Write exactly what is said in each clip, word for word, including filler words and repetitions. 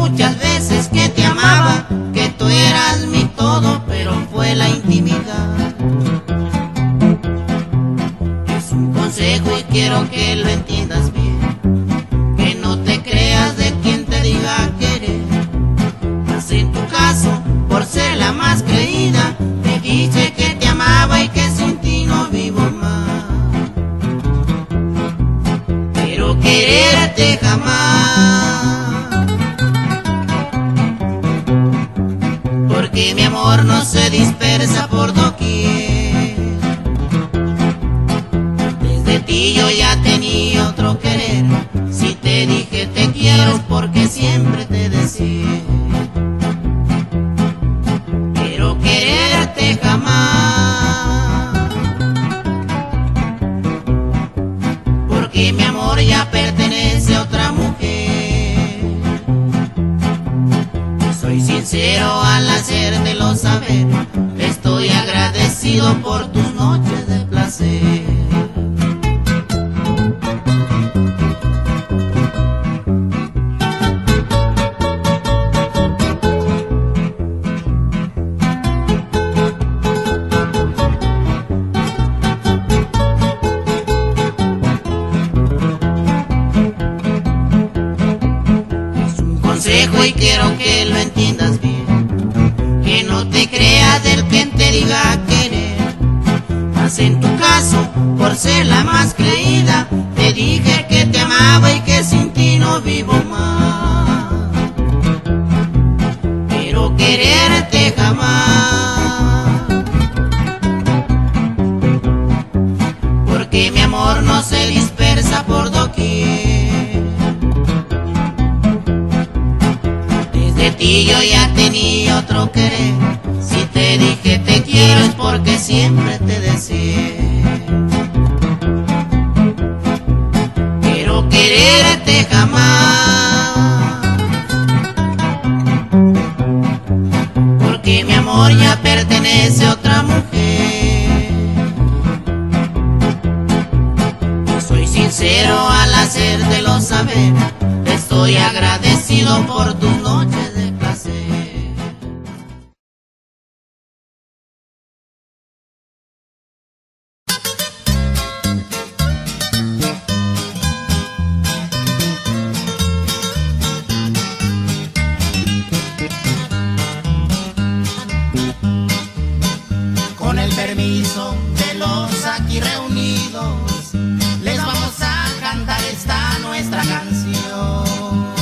muchas veces que te amaba, que tú eras mi todo, pero fue la intimidad. Es un consejo y quiero que lo entiendas bien, que no te creas de quien te diga querer. Mas en tu caso, por ser la más creída, te dije que te amaba y que sin ti no vivo más. Pero quererte jamás, porque mi amor no se dispersa por doquier. Desde ti yo ya tenía otro querer. Si te dije te quiero es porque siempre te deseé. Pero quererte jamás, porque mi amor ya pertenece a otra mujer. Soy sincero al hacértelo saber, estoy agradecido por tus noches de placer. Y quiero que lo entiendas bien, que no te creas del que te diga querer. Mas en tu caso, por ser la más creída, te dije que te amaba y que sin ti no vivo más. Pero quererte jamás, porque mi amor no se dispersa por doquier. Y yo ya tenía otro querer. Si te dije te quiero es porque siempre te deseé. Pero quererte jamás, porque mi amor ya pertenece a otra mujer. Soy sincero al hacértelo saber, estoy agradecido por tus noches de placer. Con el permiso de los aquí reunidos, les vamos a cantar esta nuestra canción.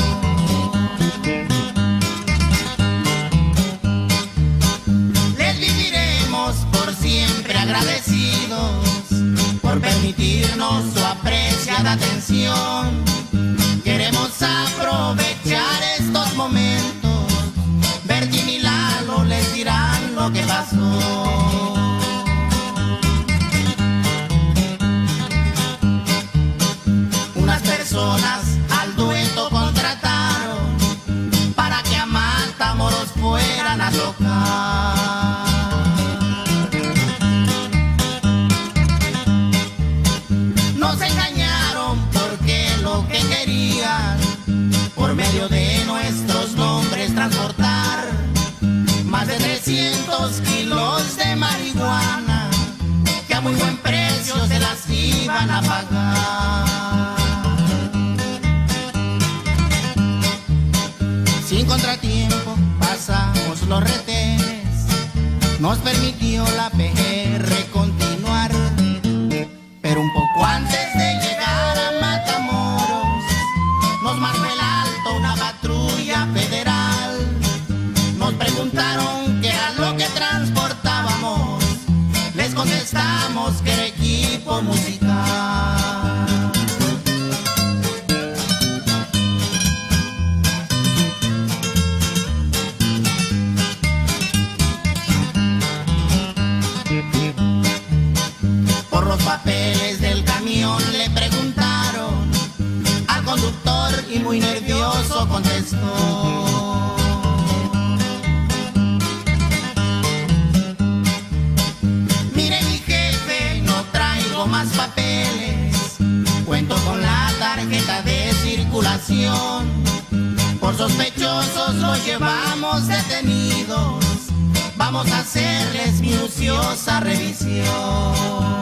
Agradecidos por permitirnos su apreciada atención. Queremos aprovechar estos momentos. Bertín y Lalo les dirán lo que pasó. Unas personas al dueto contrataron para que a Matamoros fueran a tocar. Nos engañaron porque lo que querían, por medio de nuestros nombres transportar más de trescientos kilos de marihuana, que a muy buen precio se las iban a pagar. Sin contratiempo pasamos los retenes, nos permitió la P R continuar. Pero un poco antes de llegar a Matamoros, nos marcó el alto una patrulla federal. Nos preguntaron qué era lo que transportábamos, les contestamos que era equipo musical. Por los papeles del camión le preguntaron al conductor y muy nervioso contestó: mire mi jefe, no traigo más papeles. por sospechosos los llevamos detenidos. Vamos a hacerles minuciosa revisión.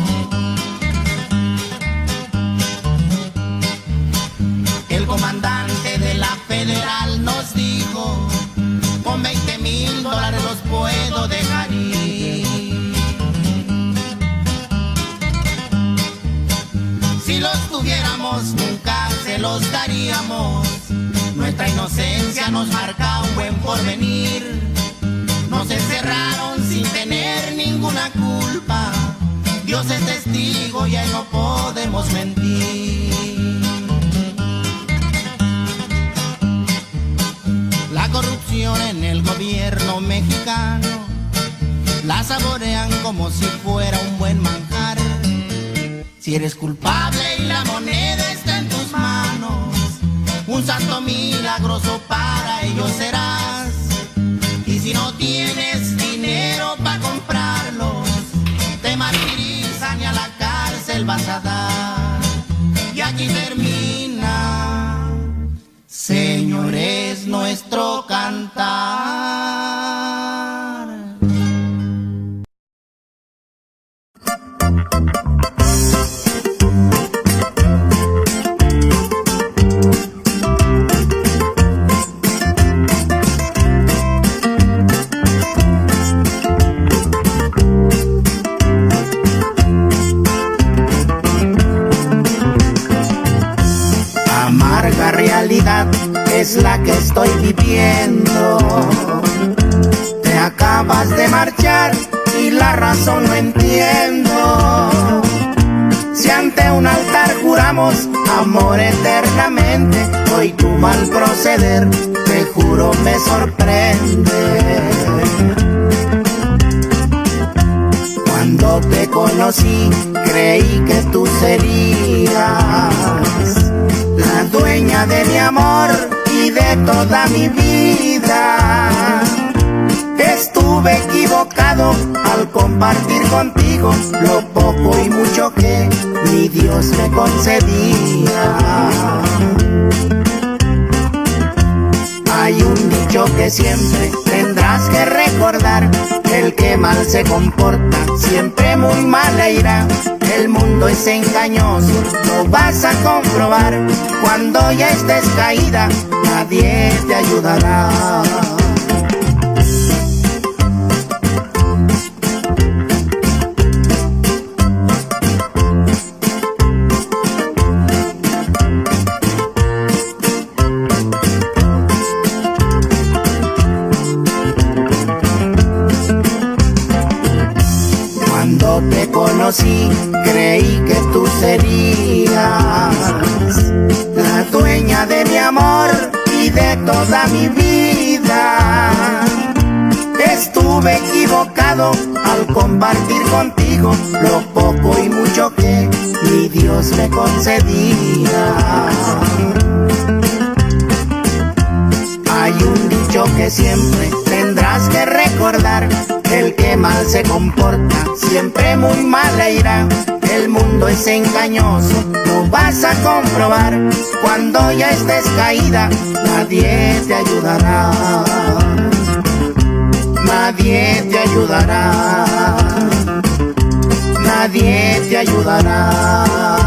El comandante de la federal nos dijo, con veinte mil dólares los puedo dejar ir. Si los tuviéramos nunca se los daríamos. Nuestra inocencia nos marca un buen porvenir. Nos encerraron sin tener ninguna culpa. Dios es testigo y ahí no podemos mentir. La corrupción en el gobierno mexicano la saborean como si fuera un buen manjar. Si eres culpable y la moneda está en tus manos, un santo milagroso para ellos serás. Y si no tienes dinero para comprarlos, te martirizan y a la cárcel vas a dar. Y aquí termina, señores, nuestro cantar. Amarga realidad es la que estoy viviendo. Te acabas de marchar y la razón no entiendo. Si ante un altar juramos amor eternamente, hoy tu mal proceder, te juro, me sorprende. Cuando te conocí, creí que tú serías la dueña de mi amor y de toda mi vida. Estuve equivocado al compartir contigo lo poco y mucho que mi Dios me concedía. Hay un dicho que siempre tendrás que recordar: el que mal se comporta siempre muy mal le irá. El mundo es engañoso, lo vas a comprobar. Cuando ya estés caída, nadie te ayudará. Cuando te conocí, creí que tú serías la dueña de mi amor y de toda mi vida. Estuve equivocado al compartir contigo lo poco y mucho que mi Dios me concedía. Hay un dicho que siempre tendrás que recordar: el que mal se comporta siempre muy mal le irá. El mundo es engañoso, lo vas a comprobar. Cuando ya estés caída, nadie te ayudará. Nadie te ayudará. Nadie te ayudará.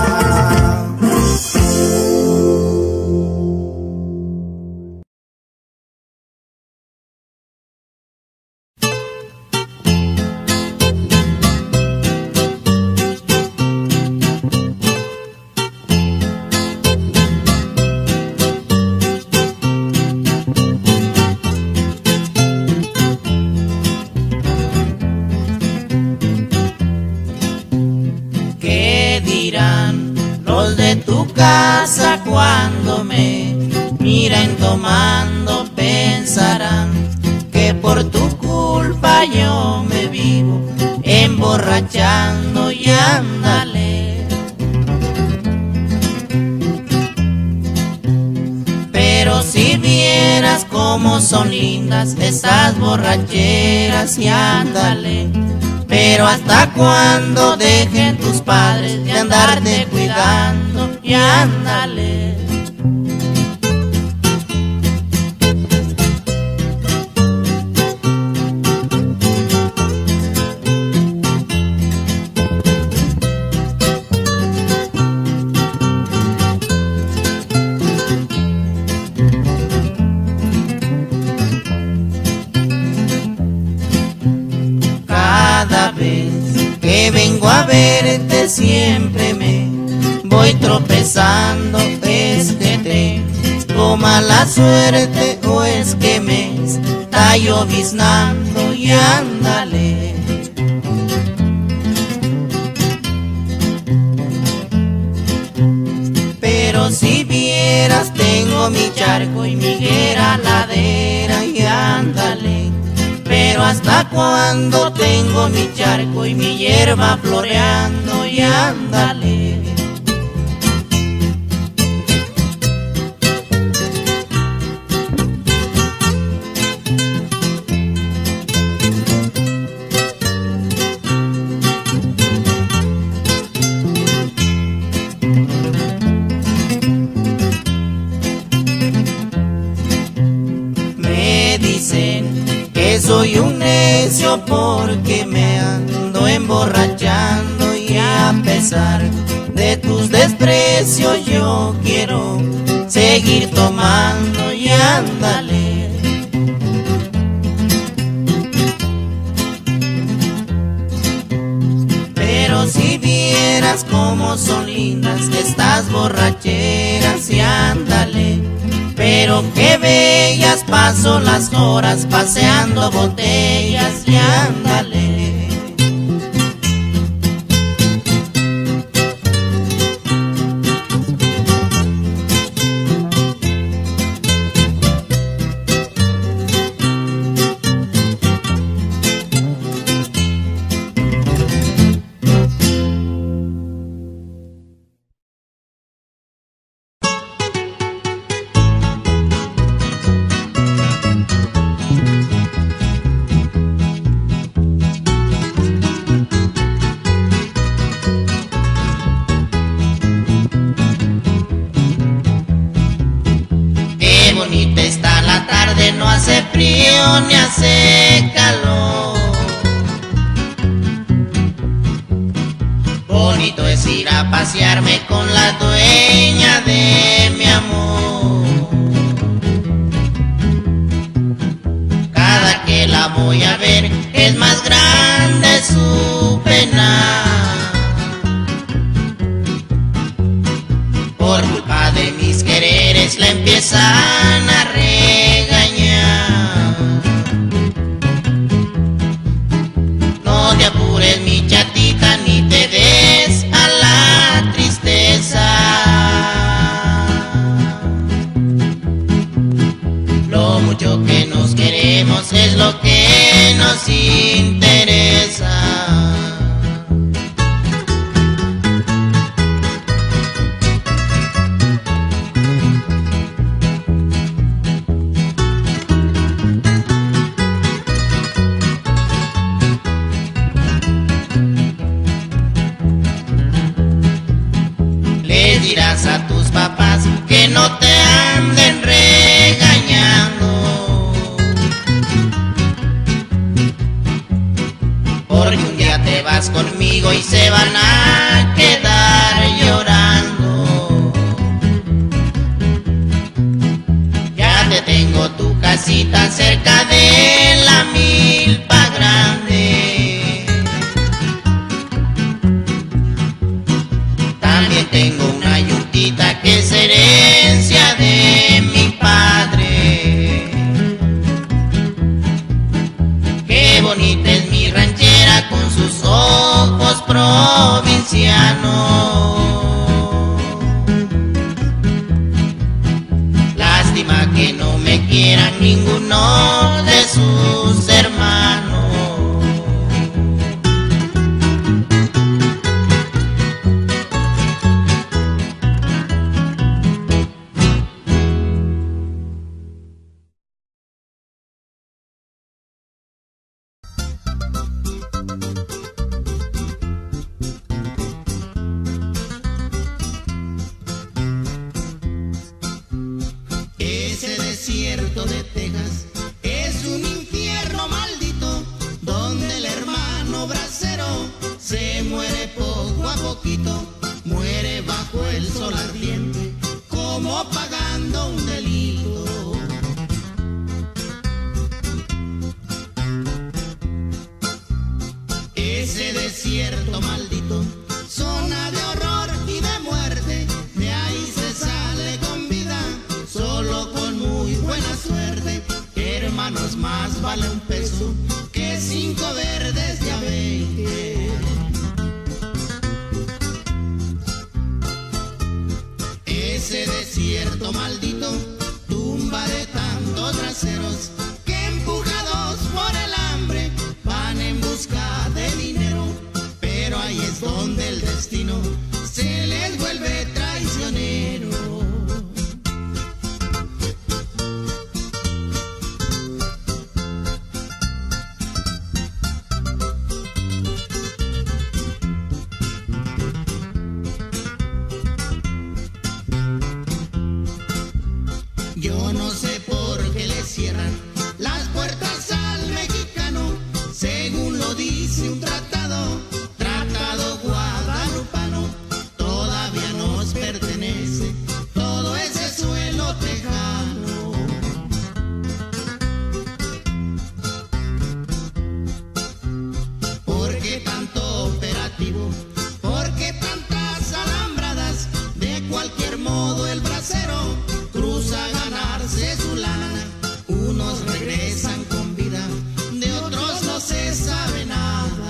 Casa cuando me miren tomando, pensarán que por tu culpa yo me vivo emborrachando y ándale. Pero si vieras cómo son lindas esas borracheras y ándale. Pero hasta cuando dejen tus padres de andarte cuidando y ándale. tropezando, es que tengo mala suerte o es que me está lloviznando y ándale. Pero si vieras, tengo mi charco y mi higuera ladera y ándale. Pero hasta cuando tengo mi charco y mi hierba floreando y ándale. Soy un necio porque me ando emborrachando y a pesar de tus desprecios yo quiero seguir tomando y ándale. Pero si vieras cómo son lindas estas borracheras y ándale. Pero qué bellas paso las horas paseando botellas y ándale. No hace frío ni hace calor. Bonito es ir a pasearme con la dueña de mi amor. Cada que la voy a ver es más grande su pena. Por culpa de mis quereres la empiezan a regañar. No te apures mi chatita ni te des a la tristeza. Lo mucho que nos queremos es lo que nos interesa. Dirás a tus papás que no te anden regañando, porque un día te vas conmigo y se van a quedar llorando. Ya te tengo tu casita cerca de la milpa grande. También tengo una yuntita que es herencia de mi padre. Qué bonita es mi ranchera con sus ojos provincianos. Lástima que no me quieran ninguno de sus hermanos. Ese desierto de Texas es un infierno maldito, donde el hermano bracero se muere poco a poquito, muere bajo el sol ardiente, como pagando un delito. Ese desierto maldito, zona de horror y de muerte, hermanos, más vale un peso que cinco verdes de a veinte. Ese desierto maldito, tumba de tantos braceros que empujados por el hambre van en busca de dinero, pero ahí es donde el destino se les vuelve traicionero. Yo no sé por qué le cierran las puertas al mexicano, según lo dice un tratado, tratado guadalupano. Todavía nos pertenece todo ese suelo tejano. ¿Por qué tanto operativo? ¿Por qué tantas alambradas? De cualquier modo el bracero cruza a ganarse su lana. Unos regresan con vida, de otros no se sabe nada.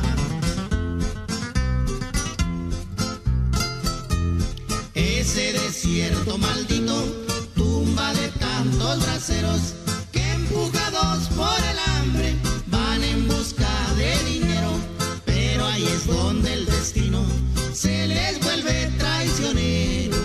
Ese desierto maldito, tumba de tantos braceros que empujados por el hambre van en busca de dinero, pero ahí es donde el destino se les vuelve traicionero.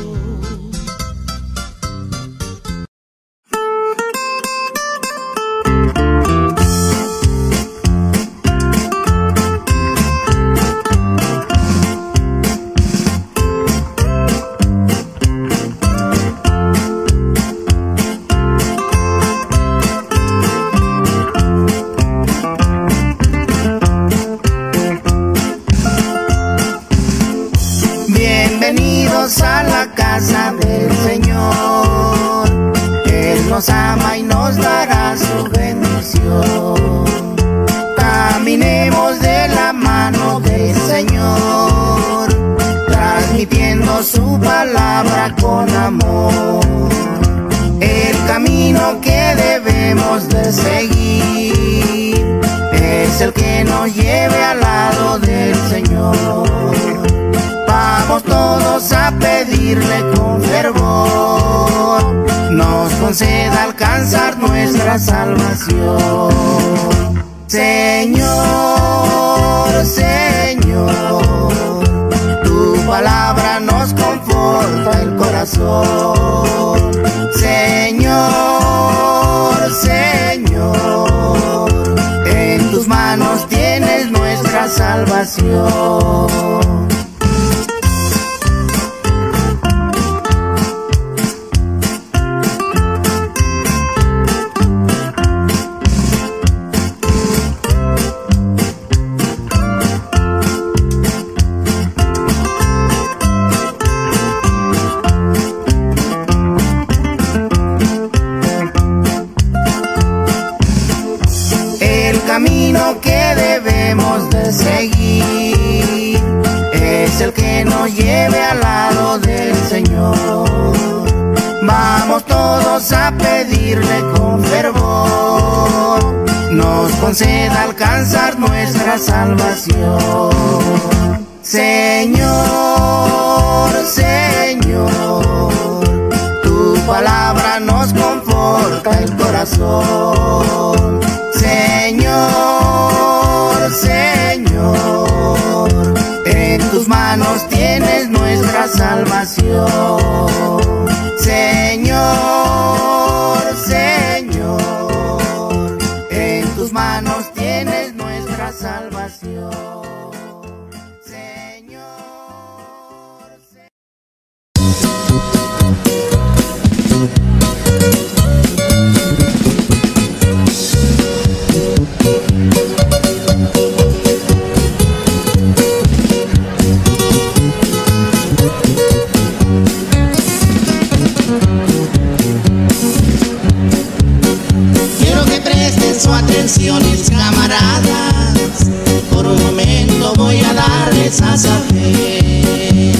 Bienvenidos a la casa del Señor. Él nos ama y nos dará su bendición. Caminemos de la mano del Señor, transmitiendo su palabra con amor. El camino que debemos de seguir es el que nos lleve al lado del Señor. Vamos todos a pedirle con fervor, nos conceda alcanzar nuestra salvación. Señor, Señor, tu palabra nos conforta el corazón. Señor, Señor, en tus manos tienes nuestra salvación. El camino que debemos de seguir es el que nos lleve al lado del Señor. Vamos todos a pedirle con fervor, nos conceda alcanzar nuestra salvación. Señor, Señor, tu palabra nos conforta el corazón. Señor, Señor, en tus manos tienes nuestra salvación. Señor, Señor, en tus manos tienes nuestra salvación. Señor, Señor. Su atención, mis camaradas, por un momento voy a darles a saber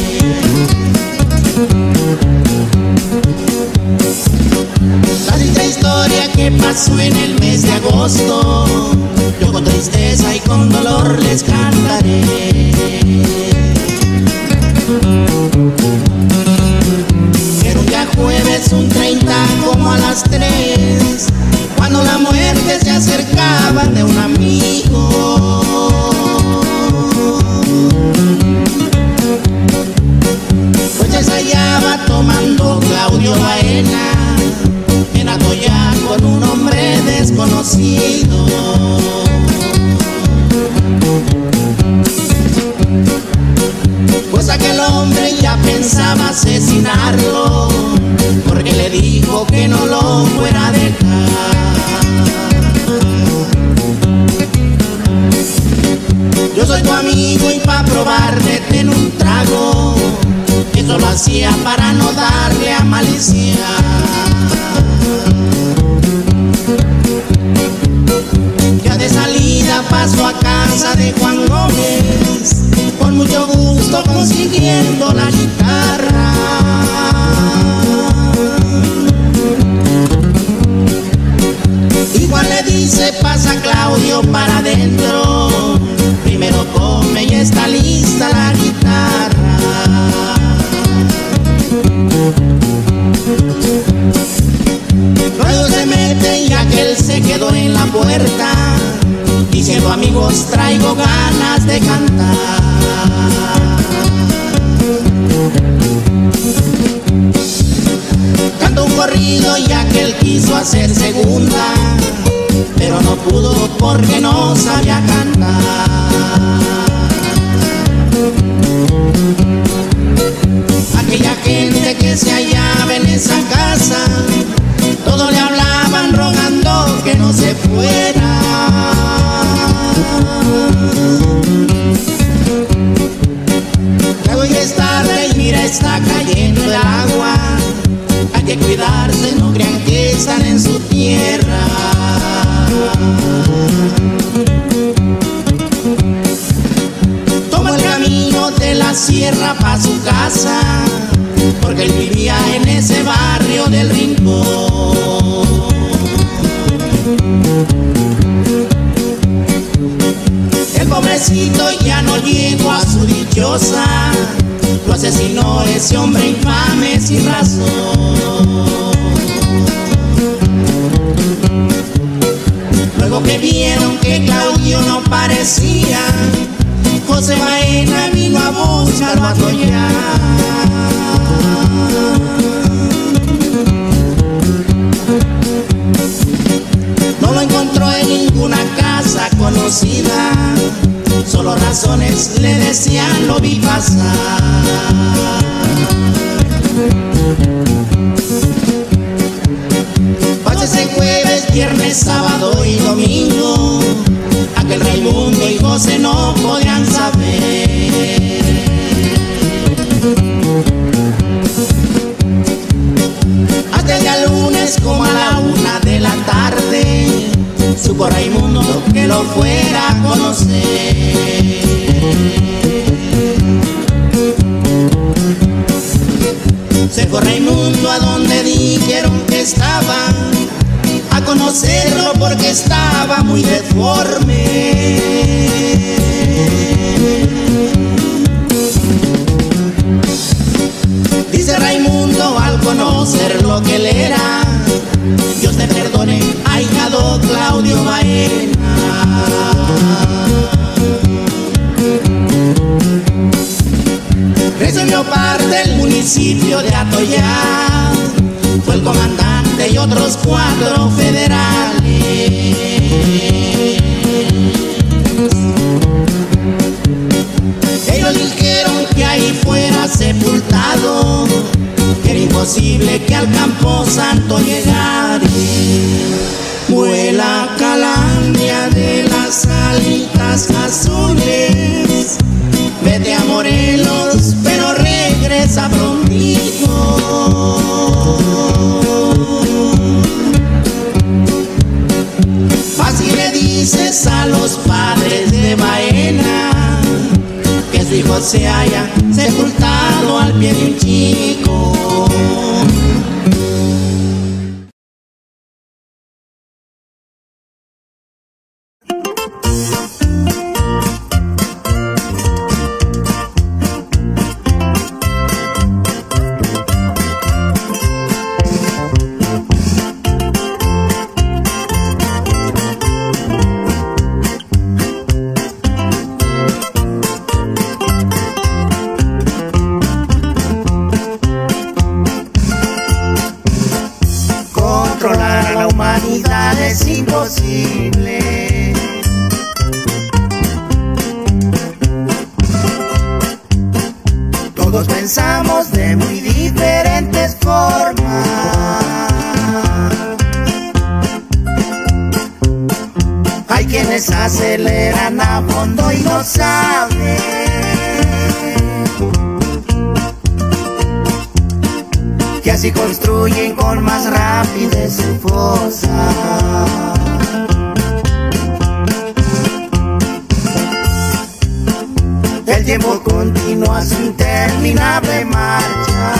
la triste historia que que pasó en el mes de agosto, yo con tristeza y con dolor les cantaré. Era un día jueves, un treinta, como a las tres, cuando la muerte se acercaba de un amigo. Pues ya se hallaba tomando Claudio Baena en Atoyac con un hombre desconocido. Pues aquel hombre ya pensaba asesinarlo, porque le dijo que no lo fuera a dejar. Yo soy tu amigo y pa' probarte ten un trago, eso lo hacía para no darle a maliciar. Ya de salida paso a casa de Juan Gómez, con mucho gusto consiguiendo la guitarra. Igual le dice, pasa Claudio para adentro, primero come y está lista la guitarra. Luego se mete y aquel se quedó en la puerta, diciendo amigos traigo ganas de cantar. Cantó un corrido y aquel quiso hacer segunda, pero no pudo porque no sabía cantar. Aquella gente que se hallaba en esa casa, todos le hablaban rogando que no se fuera. Luego ya es tarde y mira está cayendo el agua, hay que cuidarse, no crean que están en su tierra. Tomó el camino de la sierra pa' su casa, porque él vivía en ese barrio del Rincón. El pobrecito ya no llegó a su dichosa, lo asesinó ese hombre infame sin razón. Luego que vieron que Claudio no parecía, José Baena vino a buscarlo a Atoyac. No lo encontró en ninguna casa conocida, solo razones le decían lo vi pasar. Pasa ese jueves, viernes, sábado y domingo, aquel Raimundo y José no podrían saber. Hasta el día lunes como a la una de la tarde, supo Raimundo que lo fuera a conocer. Se fue Raimundo a donde dijeron que estaba, a conocerlo porque estaba muy deforme. Dice Raimundo al conocer lo que él era, Dios te perdone, ahijado Claudio Baena. Recibió parte del municipio de Atoyac, fue el comandante y otros cuatro federales. Ellos dijeron que ahí fuera sepultado, que era imposible que al campo santo llegara. Vuela calandria de las alitas azules, vete a Morelos, pero regresa prontito. Fácil le dices a los padres de Baena que su hijo se haya sepultado al pie de un chico. humanidad es imposible. Todos pensamos de muy diferentes formas. Hay quienes aceleran a fondo y no saben que así construyen con más rapidez su fosa. El tiempo continúa su interminable marcha.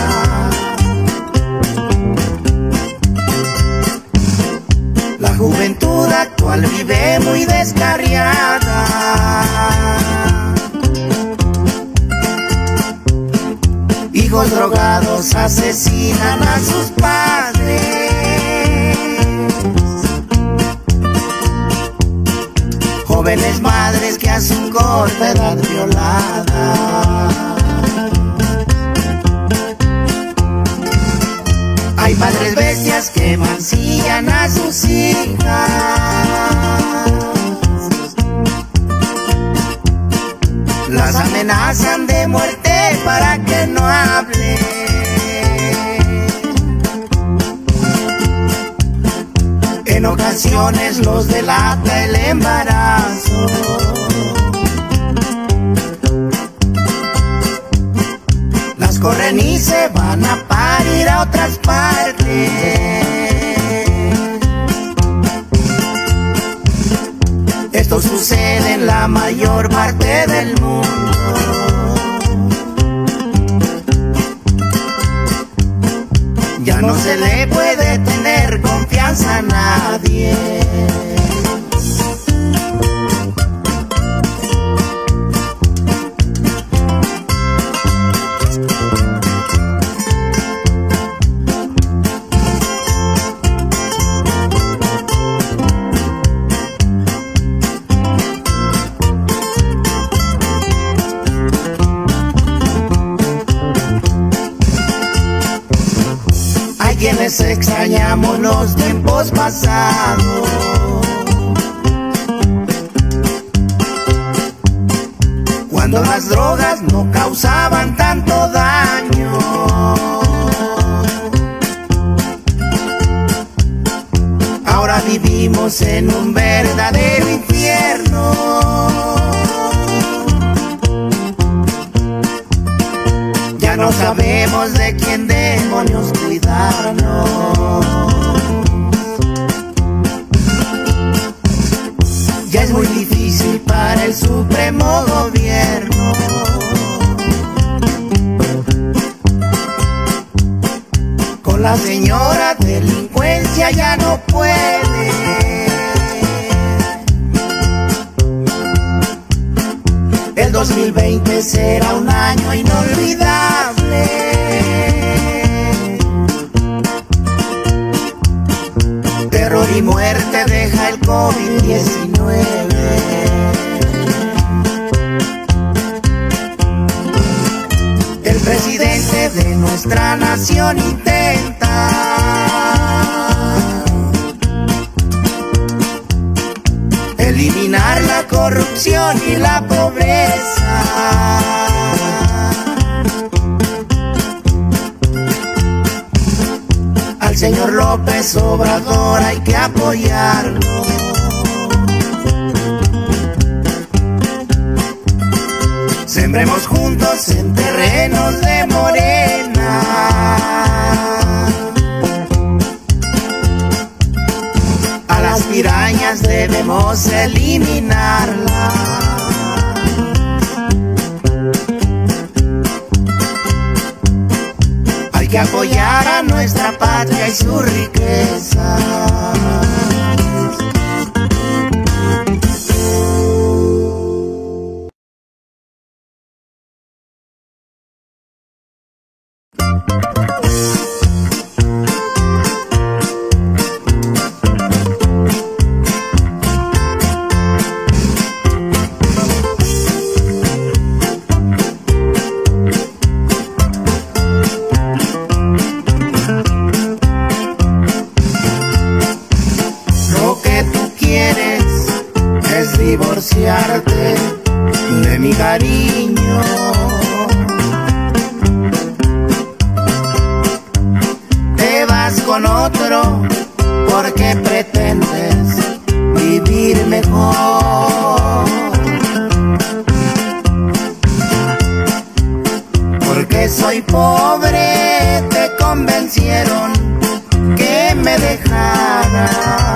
La juventud actual vive muy descarriada. Hijos drogados asesinan a sus padres. Jóvenes madres que a su corta edad violada. Hay padres bestias que mancillan a sus hijas. Las amenazan de muerte para que no hable. En ocasiones los delata el embarazo. Las corren y se van a parir a otras partes. Esto sucede en la mayor parte del mundo. Ya no se le puede tener confianza a nadie. Quienes extrañamos los tiempos pasados, cuando las drogas no causaban tanto daño. Ahora vivimos en un verdadero infierno. Ya no sabemos de quién demonios cuidarnos. Ya es muy difícil para el supremo gobierno con la señora delincuencia ya no puede. El dos mil veinte será un año inolvidable. Terror y muerte deja el COVID diecinueve. El presidente de nuestra nación intenta eliminar la corrupción y la pobreza. Al señor López Obrador hay que apoyarlo. Sembremos juntos en terrenos de Morena. A las pirañas debemos eliminarlas. Hay que apoyar a nuestra patria y su riqueza. divorciarte de mi cariño. Te vas con otro porque pretendes vivir mejor, porque soy pobre, te convencieron que me dejaras.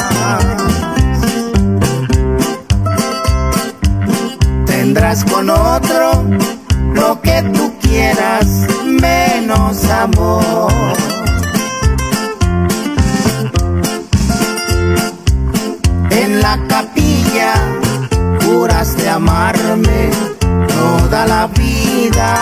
Tendrás con otro lo que tú quieras, menos amor. En la capilla juraste amarme toda la vida.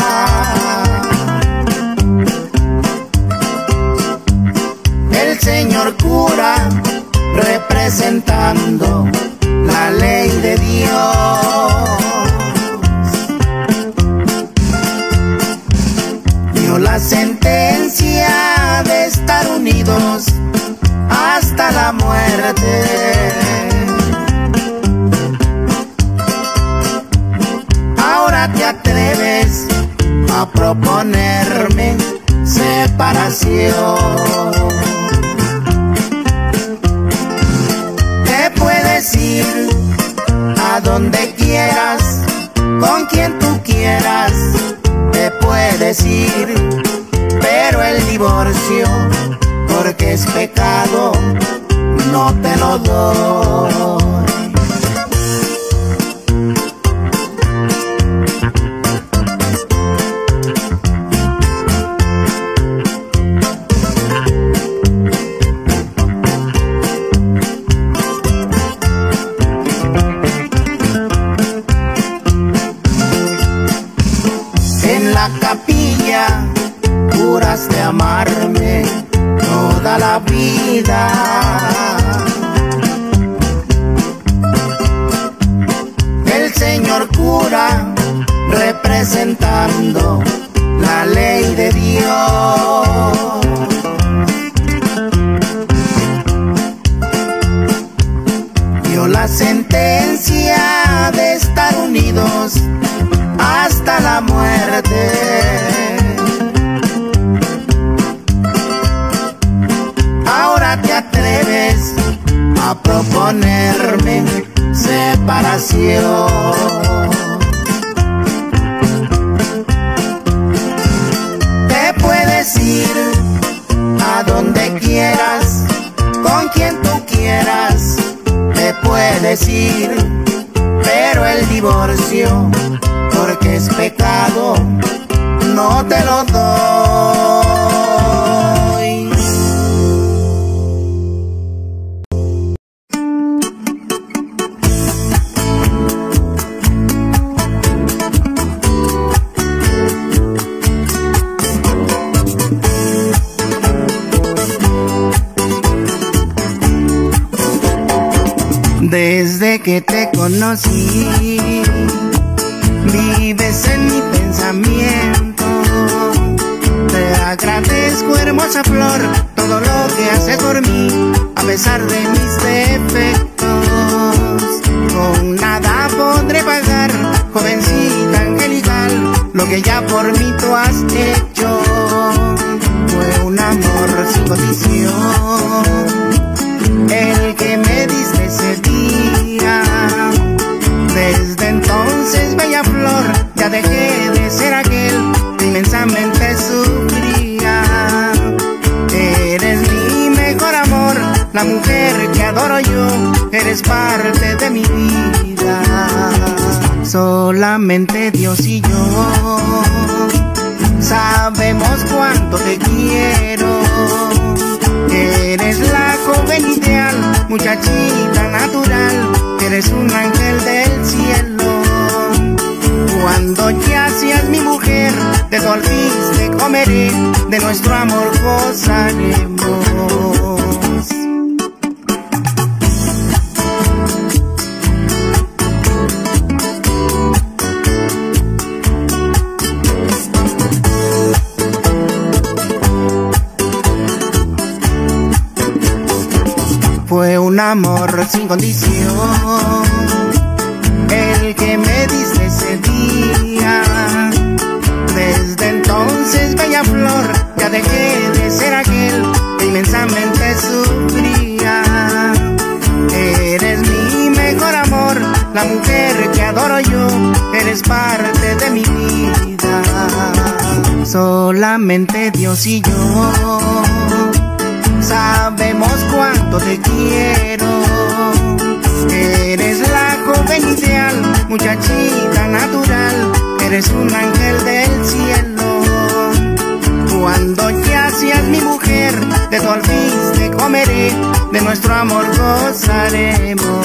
El señor cura representando la ley de Dios dio la sentencia de estar unidos hasta la muerte. Ahora te atreves a proponerme separación. Te puedes ir a donde quieras, con quien tú quieras, te puedes ir, pero el divorcio, porque es pecado, no te lo doy. En la capilla juraste amarme toda la vida. El señor cura representando la ley de Dios dio la sentencia de estar unidos hasta la muerte. Ahora te atreves a proponerme separación. Te puedes ir a donde quieras, con quien tú quieras, te puedes ir, pero el divorcio, porque es pecado, no te lo doy. Desde que te conocí, vives en mi pensamiento. Te agradezco, hermosa flor, todo lo que haces por mí, a pesar de mis defectos. Con nada podré pagar, jovencita angelical, lo que ya por mí tú has hecho. Fue un amor sin condición el que me diste ese día. Desde entonces, bella flor, ya dejé de ser aquel que inmensamente sufría. Eres mi mejor amor, la mujer que adoro yo, eres parte de mi vida. Solamente Dios y yo sabemos cuánto te quiero. Eres la joven ideal, muchachita natural, eres un ángel del cielo. Cuando ya seas mi mujer, de tu alfiz te comeré, de nuestro amor gozaremos. Fue un amor sin condición el que me diste ese día. Desde entonces, bella flor, ya dejé de ser aquel que inmensamente sufría. Eres mi mejor amor, la mujer que adoro yo, eres parte de mi vida. Solamente Dios y yo sabemos cuánto te quiero. Eres la joven ideal, muchachita natural, eres un ángel del cielo. Cuando ya seas mi mujer, de tu alfiz comeré, de nuestro amor gozaremos.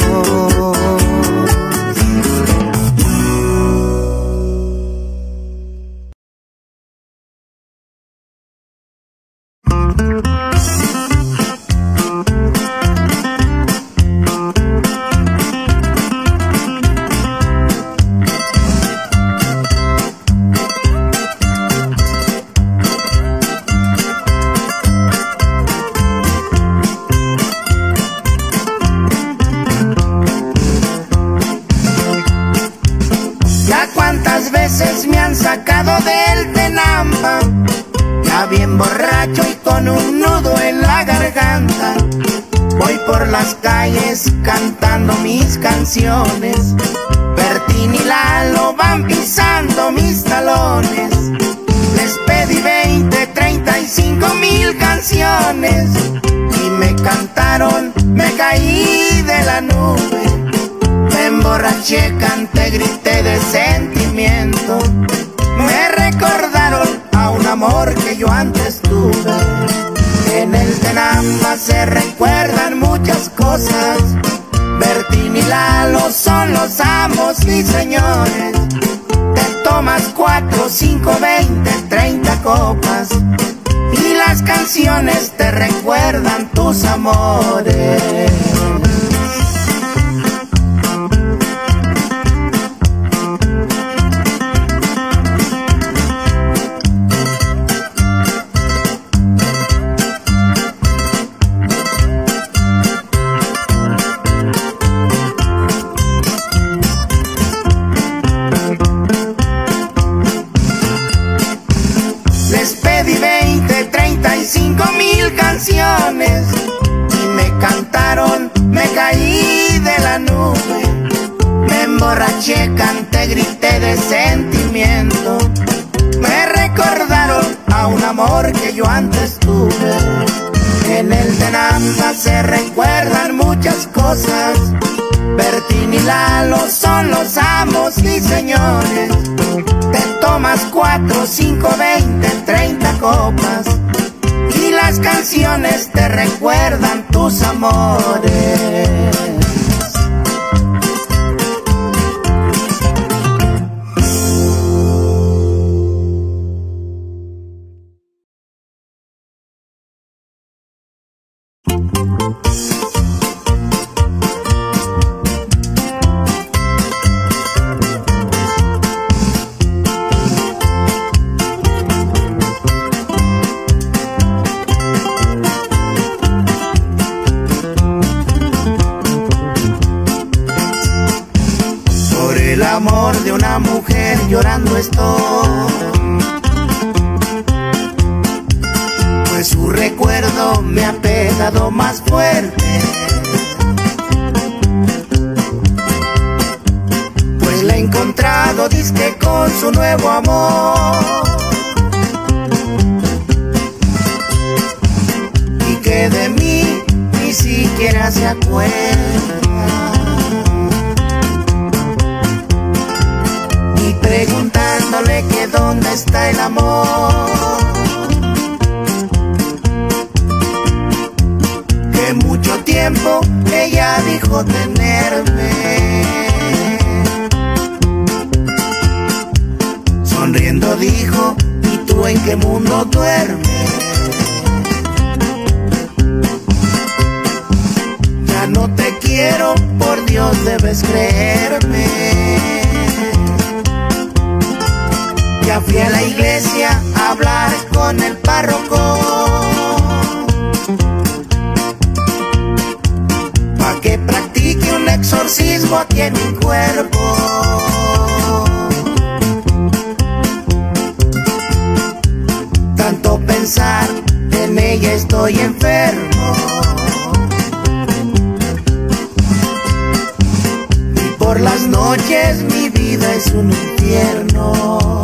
Me han sacado del Tenampa, ya bien borracho y con un nudo en la garganta. Voy por las calles cantando mis canciones, Bertín y Lalo van pisando mis talones. Les pedí veinte, treinta y cinco mil canciones y me cantaron, me caí de la nube. Me emborraché, canté, grité de sentimiento. Me recordaron a un amor que yo antes tuve. En el Tenampa se recuerdan muchas cosas. Bertín y Lalo son los amos y señores. Te tomas cuatro, cinco, veinte, treinta copas y las canciones te recuerdan tus amores. Y me cantaron, me caí de la nube. Me emborraché, canté, grité de sentimiento. Me recordaron a un amor que yo antes tuve. En el Tenampa se recuerdan muchas cosas. Bertín y Lalo son los amos y señores. Te tomas cuatro, cinco, veinte, treinta copas y las canciones te recuerdan tus amores. Amor de una mujer llorando estoy, pues su recuerdo me ha pegado más fuerte, pues la he encontrado disque con su nuevo amor, y que de mí ni siquiera se acuerda. Preguntándole que dónde está el amor, que mucho tiempo ella dijo tenerme. Sonriendo dijo, ¿y tú en qué mundo duermes? Ya no te quiero, por Dios debes creerme. Ya fui a la iglesia a hablar con el párroco, pa' que practique un exorcismo exorcismo aquí en mi cuerpo. Tanto pensar en ella estoy enfermo. Y por las noches mi vida es un infierno.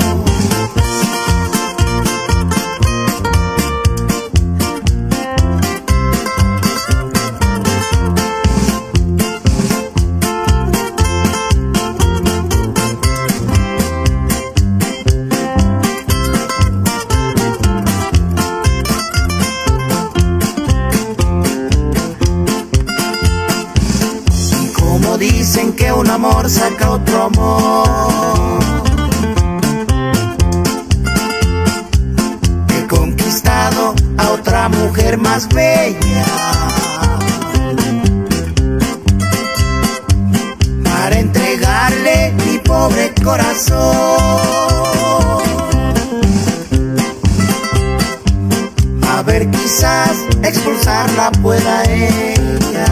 Dicen que un amor saca otro amor. He conquistado a otra mujer más bella para entregarle mi pobre corazón. A ver, quizás expulsarla pueda ella.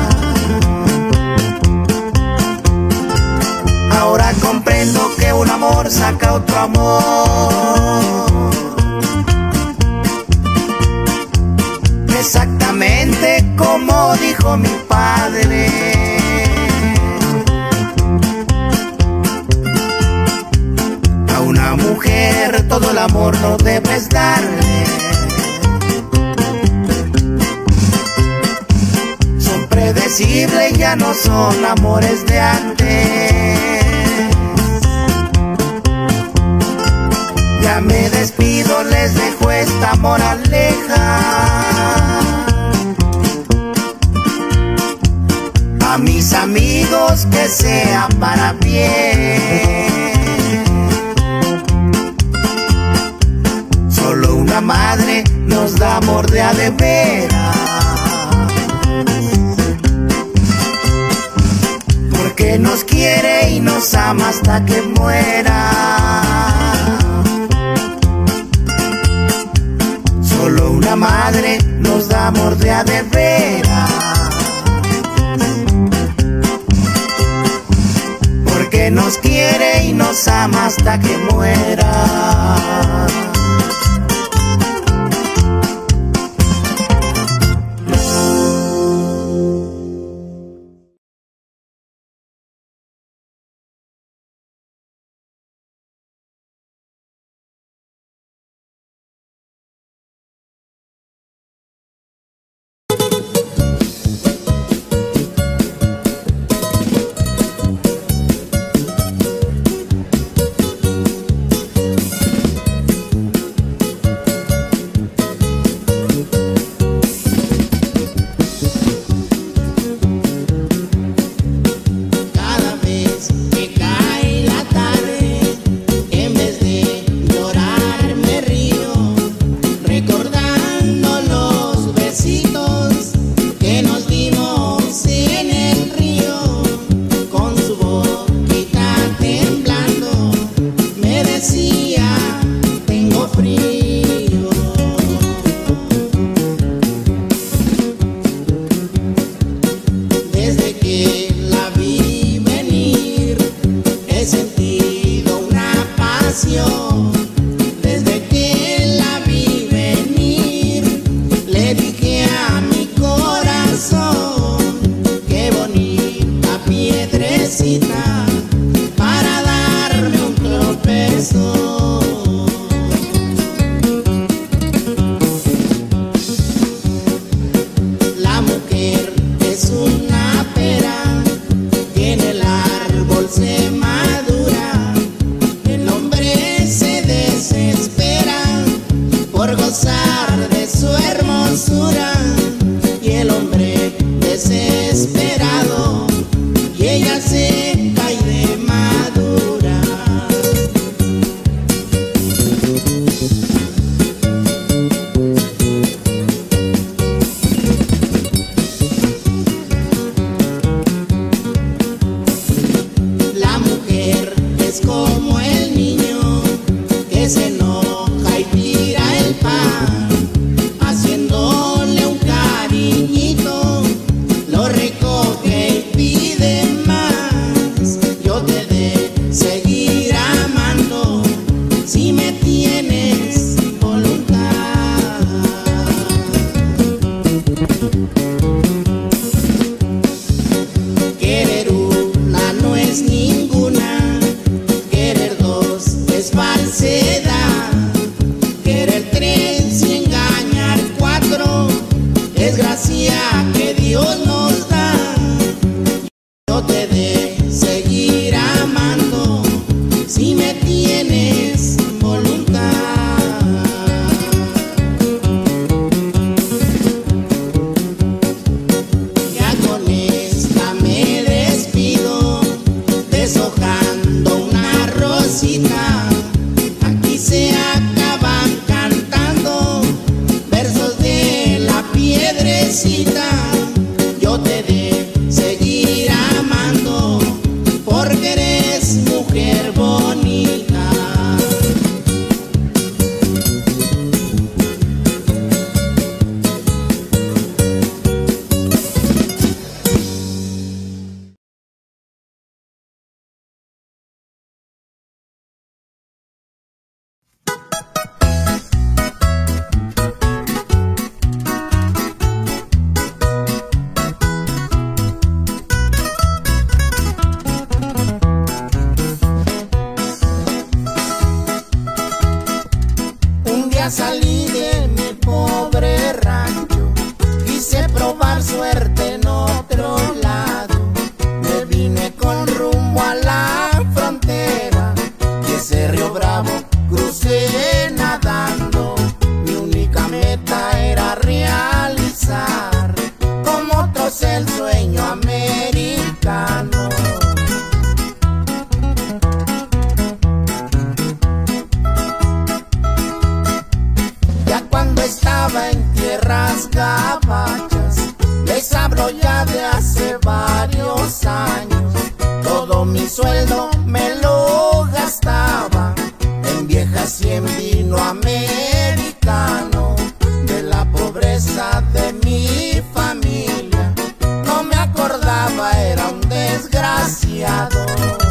Ahora comprendo que un amor saca otro amor. Exactamente como dijo mi padre. A una mujer todo el amor no debes darle. Son predecibles, ya no son amores de antes. Ya me despido, les dejo esta moraleja. A mis amigos que sea para bien. Solo una madre nos da amor de a de veras. Porque nos quiere y nos ama hasta que muera. Solo una madre nos da amor de a de veras. Porque nos quiere y nos ama hasta que muera. Para darme un tropezón. La mujer es una pera, tiene el árbol se madura. El hombre se desespera por gozar de su hermosura. Y el hombre desesperado, y ella se te de seguir amando si me tienes voluntad. Ya con esta me despido, deshojando una rosita. Aquí se acaban cantando versos de la piedrecita. Yo te de seguir amando porque eres mujer bonita. Salí de mi pobre rancho, quise probar suerte en otro lado. Me vine con rumbo a la frontera y ese Río Bravo crucé nadando. Mi única meta era realizar como otros el sueño americano. Estaba en tierras gabachas, les hablo ya de hace varios años. Todo mi sueldo me lo gastaba en viejas y en vino americano. De la pobreza de mi familia no me acordaba, era un desgraciado.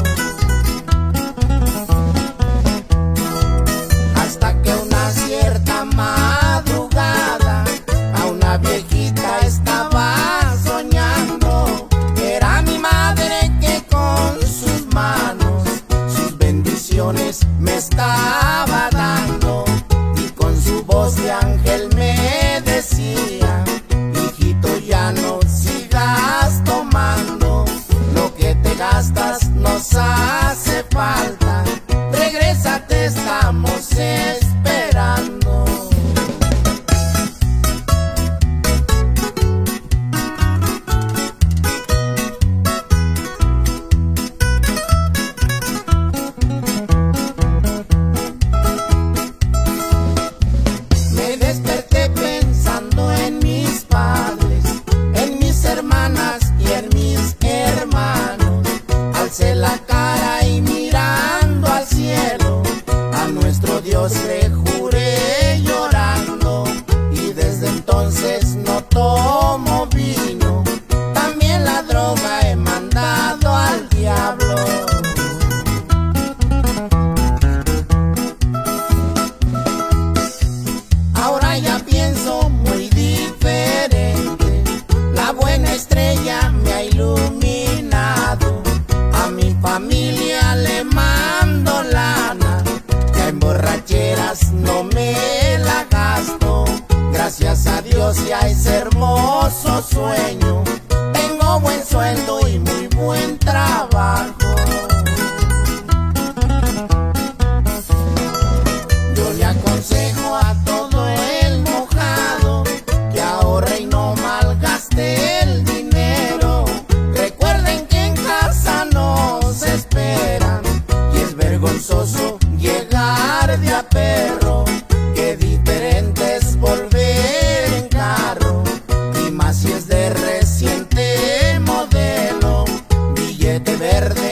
Hasta que una cierta madrugada a una viejita estaba soñando. Era mi madre que con sus manos sus bendiciones me estaba dando. Y con su voz de ángel me decía: hijito, ya no sigas tomando, lo que te gastas nos hace falta. Regresa, te estamos esperando. Me desperté pensando en mis padres, en mis hermanas y en mis hermanos. Alcé la cara y mirando al cielo, a nuestro Dios le juré llorando. Y desde entonces no tomo vino, también la droga he mandado al diablo. Ahora ya pienso muy diferente, la buena estrella me ha iluminado. A mi familia le mando lana, ya en borracheras no me la gasto. Gracias a Dios y a ese hermoso sueño, tengo buen sueldo y muy buen trabajo. Yo le aconsejo a todo el mojado que ahorre y no malgaste el dinero. Recuerden que en casa nos esperan y es vergonzoso llegar de a perro. Qué diferente es volver en carro, y más si es de reciente modelo. Billete verde